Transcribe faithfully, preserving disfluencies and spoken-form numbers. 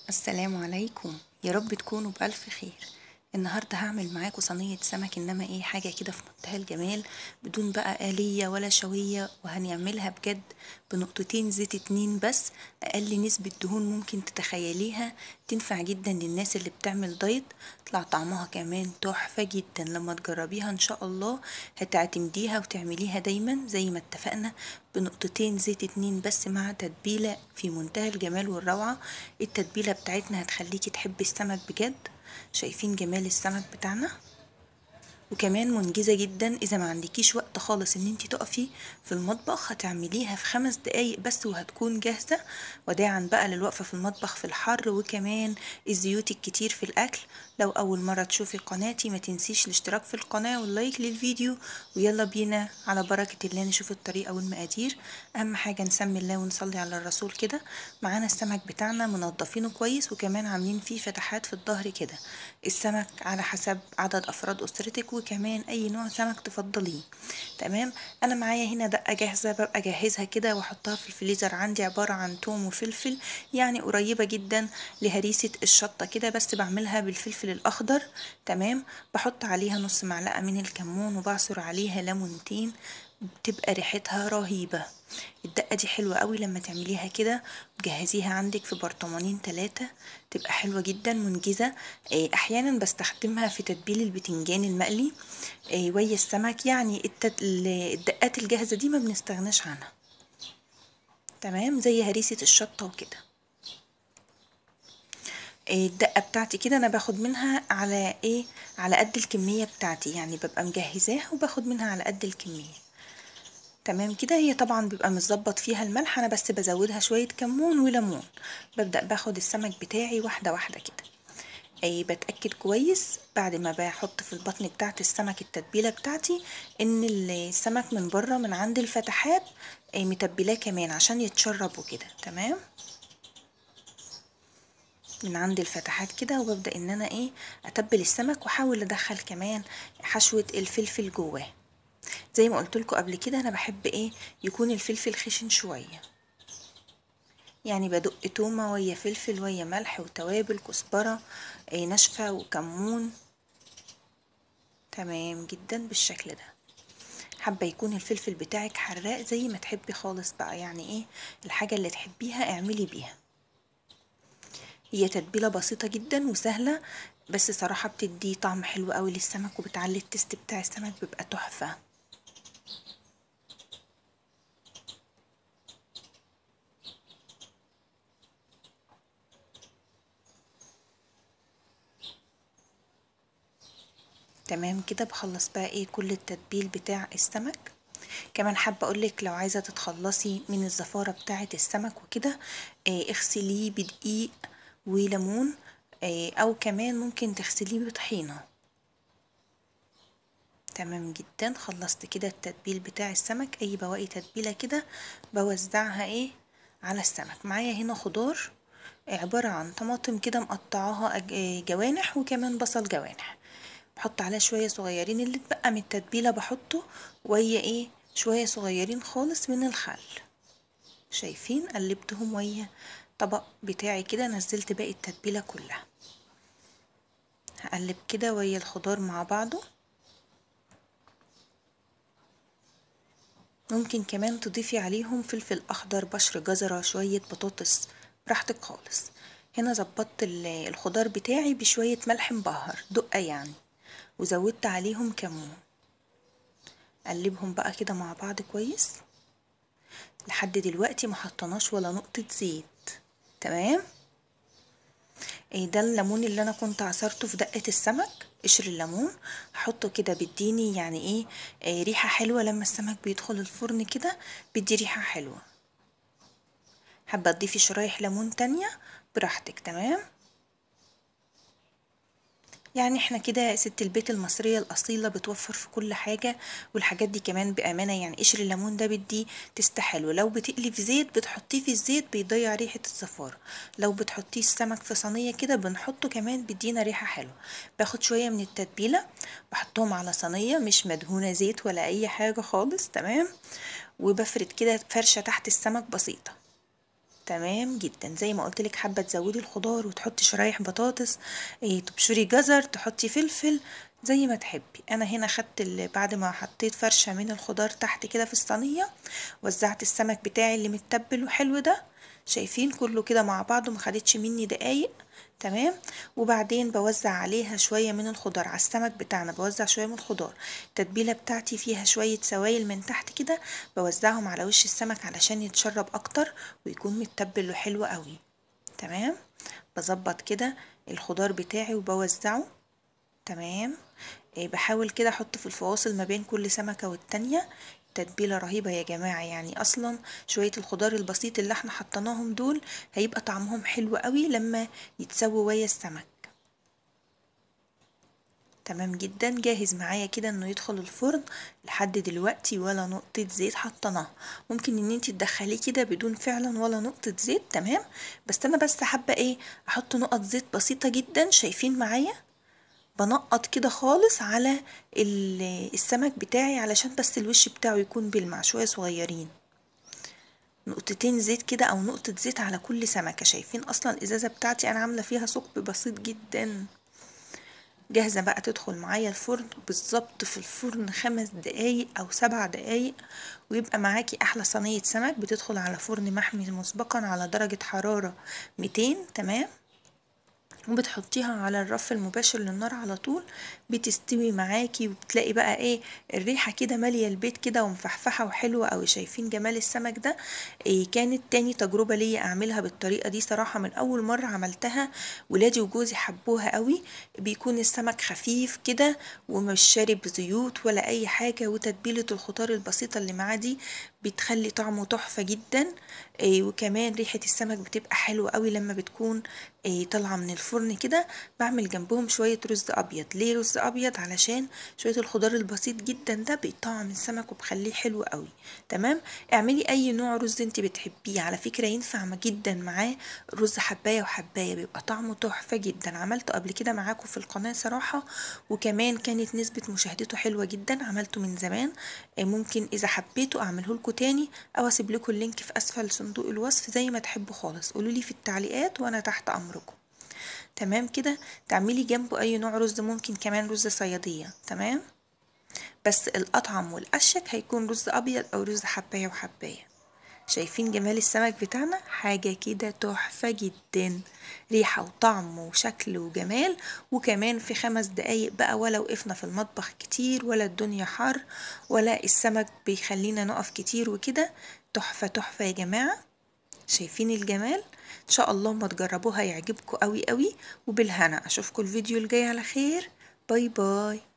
السلام عليكم، يا رب تكونوا بألف خير. النهاردة هعمل معاكم صينية سمك، انما ايه حاجة كده في منتهى الجمال، بدون بقى آلية ولا شوية، وهنعملها بجد بنقطتين زيت اتنين بس، اقل نسبة دهون ممكن تتخيليها. تنفع جدا للناس اللي بتعمل دايت، طلع طعمها كمان تحفة جدا. لما تجربيها ان شاء الله هتعتمديها وتعمليها دايما زي ما اتفقنا، بنقطتين زيت اتنين بس مع تتبيلة في منتهى الجمال والروعة. التتبيلة بتاعتنا هتخليكي تحبي السمك بجد. شايفين جمال السمك بتاعنا؟ وكمان منجزة جدا، اذا ما عندكيش وقت خالص ان انتي تقفي في المطبخ هتعمليها في خمس دقايق بس وهتكون جاهزة. وداعا بقى للوقفة في المطبخ في الحر وكمان الزيوت الكتير في الاكل. لو اول مرة تشوفي قناتي ما تنسيش الاشتراك في القناة واللايك للفيديو، ويلا بينا على بركة الله نشوف الطريقة والمقادير. اهم حاجة نسمي الله ونصلي على الرسول كده. معانا السمك بتاعنا منضفينه كويس، وكمان عاملين فيه فتحات في الظهر كده. السمك على حسب عدد افراد اسرتك، وكمان اي نوع سمك تفضليه. تمام. انا معايا هنا دقه جاهزه، ببقى اجهزها كده واحطها في الفريزر عندي، عباره عن توم وفلفل، يعني قريبه جدا لهريسه الشطه كده، بس بعملها بالفلفل الاخضر. تمام. بحط عليها نص معلقه من الكمون، وبعصر عليها ليمونتين، بتبقى ريحتها رهيبة. الدقة دي حلوة قوي لما تعمليها كده، تجهزيها عندك في برطمانين ثلاثة، تبقى حلوة جدا منجزة. إيه، احيانا بستخدمها في تتبيل البتنجان المقلي إيه، ويا السمك، يعني التت... الدقات الجاهزة دي ما بنستغناش عنها. تمام، زي هريسة الشطة وكده. إيه، الدقة بتاعتي كده انا باخد منها على ايه، على قد الكمية بتاعتي، يعني ببقى مجهزاها وباخد منها على قد الكمية. تمام كده. هي طبعا بيبقى متظبط فيها الملح، انا بس بزودها شوية كمون وليمون. ببدأ باخد السمك بتاعي واحدة واحدة كده. اي بتأكد كويس بعد ما بحط في البطن بتاعت السمك التتبيلة بتاعتي ان السمك من بره من عند الفتحات اي متبلاه كمان عشان يتشرب وكده. تمام، من عند الفتحات كده. وببدأ ان انا ايه اتبل السمك، واحاول ادخل كمان حشوة الفلفل جواه. زي ما قلت لكم قبل كده انا بحب ايه يكون الفلفل خشن شويه، يعني بدق تومه ويا فلفل ويا ملح وتوابل كزبره ايه ناشفه وكمون. تمام جدا بالشكل ده. حابه يكون الفلفل بتاعك حراق زي ما تحبي خالص بقى، يعني ايه الحاجه اللي تحبيها اعملي بيها. هي تتبيله بسيطه جدا وسهله، بس صراحه بتدي طعم حلو قوي للسمك، وبتعلي التست بتاع السمك بيبقى تحفه. تمام كده. بخلص بقى ايه كل التتبيل بتاع السمك. كمان حابه اقولك لو عايزه تتخلصي من الزفاره بتاعه السمك وكده، إيه اغسليه بدقيق وليمون، إيه او كمان ممكن تغسليه بطحينه. تمام جدا. خلصت كده التتبيل بتاع السمك، اي بواقي تتبيله كده بوزعها ايه على السمك. معايا هنا خضار عباره عن طماطم كده مقطعاها جوانح، وكمان بصل جوانح. بحط عليها شويه صغيرين اللي اتبقى من التتبيله بحطه، ويا ايه شويه صغيرين خالص من الخل. شايفين قلبتهم ويا طبق بتاعي كده، نزلت باقي التتبيله كلها. هقلب كده ويا الخضار مع بعضه. ممكن كمان تضيفي عليهم فلفل اخضر، بشر جزرة، شويه بطاطس، براحتك خالص. هنا ظبطت الخضار بتاعي بشويه ملح مبهر دقه يعني، وزودت عليهم كمون. قلبهم بقى كده مع بعض كويس. لحد دلوقتي ما حطناش ولا نقطة زيت. تمام. ايه ده الليمون اللي انا كنت عصرته في دقة السمك، قشر الليمون هحطه كده بيديني يعني ايه, إيه ريحة حلوة لما السمك بيدخل الفرن كده، بيدي ريحة حلوة. حابة تضيفي شرايح ليمون تانية براحتك. تمام. يعني احنا كده ست البيت المصرية الأصيلة بتوفر في كل حاجة، والحاجات دي كمان بأمانة. يعني قشر الليمون ده بدي تست حلو، لو بتقلي في زيت بتحطيه في الزيت بيضيع ريحة الزفارة، لو بتحطيه السمك في صينية كده بنحطه كمان بيدينا ريحة حلوة. باخد شوية من التتبيلة بحطهم على صينية مش مدهونة زيت ولا أي حاجة خالص. تمام. وبفرد كده فرشة تحت السمك بسيطة. تمام جدا. زي ما قلت لك، حابه تزودي الخضار وتحطي شرايح بطاطس، إيه تبشري جزر، تحطي فلفل، زي ما تحبي. انا هنا خدت بعد ما حطيت فرشه من الخضار تحت كده في الصينيه، وزعت السمك بتاعي اللي متبل وحلو ده، شايفين كله كده مع بعضه ما خدتش مني دقايق. تمام. وبعدين بوزع عليها شويه من الخضار على السمك بتاعنا، بوزع شويه من الخضار، التتبيله بتاعتي فيها شويه سوائل من تحت كده، بوزعهم على وش السمك علشان يتشرب اكتر ويكون متبل وحلو قوي. تمام. بظبط كده الخضار بتاعي وبوزعه. تمام. إيه بحاول كده احط في الفواصل ما بين كل سمكة والتانية. تتبيلة رهيبة يا جماعة، يعني اصلا شوية الخضار البسيط اللي احنا حطيناهم دول هيبقى طعمهم حلو قوي لما يتسووا ويا السمك. تمام جدا. جاهز معايا كده انه يدخل الفرن. لحد دلوقتي ولا نقطة زيت حطيناها، ممكن ان انتي تدخليه كده بدون فعلا ولا نقطة زيت. تمام. بس انا بس حابة ايه احط نقط زيت بسيطة جدا، شايفين معايا؟ بنقط كده خالص على السمك بتاعي علشان بس الوش بتاعه يكون بيلمع، شوية صغيرين، نقطتين زيت كده او نقطة زيت على كل سمكة. شايفين اصلا الازازة بتاعتي انا عاملة فيها ثقب بسيط جدا. جاهزة بقى تدخل معايا الفرن بالظبط في الفرن خمس دقايق او سبع دقايق، ويبقى معاكي احلى صينية سمك بتدخل على فرن محمي مسبقا على درجة حرارة ميتين. تمام. وبتحطيها على الرف المباشر للنار على طول، بتستوي معاكي، وبتلاقي بقى ايه الريحة كده مالية البيت كده ومفحفحة وحلوة اوي. شايفين جمال السمك ده؟ إيه كانت تاني تجربة ليا اعملها بالطريقة دي صراحة، من اول مرة عملتها ولادي وجوزي حبوها قوي. بيكون السمك خفيف كده ومش شارب زيوت ولا اي حاجة، وتتبيلة الخضار البسيطة اللي معاه دي بتخلي طعمه تحفة جدا. إيه وكمان ريحة السمك بتبقى حلوة قوي لما بتكون إيه طالعة من الفرن كده. بعمل جنبهم شوية رز ابيض. ليه رز ابيض؟ علشان شوية الخضار البسيط جدا ده بيطعم السمك وبخليه حلو قوي. تمام. اعملي اي نوع رز انت بتحبيه، على فكرة ينفع جدا معاه رز حباية وحباية، بيبقى طعمه تحفة جدا. عملته قبل كده معاكم في القناة صراحة، وكمان كانت نسبة مشاهدته حلوة جدا. عملته من زمان، ممكن اذا حبيتوا اعمله لكم تاني او اسيب لكم اللينك في اسفل صندوق الوصف زي ما تحبوا خالص. قولوا لي في التعليقات وانا تحت امركم. تمام كده. تعملي جنبه اي نوع رز، ممكن كمان رز صيادية. تمام. بس الاطعم والاشك هيكون رز ابيض او رز حباية وحباية. شايفين جمال السمك بتاعنا؟ حاجة كده تحفة جدا، ريحة وطعم وشكل وجمال. وكمان في خمس دقايق بقى، ولا وقفنا في المطبخ كتير ولا الدنيا حر ولا السمك بيخلينا نقف كتير وكده. تحفة تحفة يا جماعة. شايفين الجمال؟ ان شاء الله ما تجربوها يعجبكم قوي قوي. وبالهنا اشوفكم الفيديو الجاي على خير. باي باي.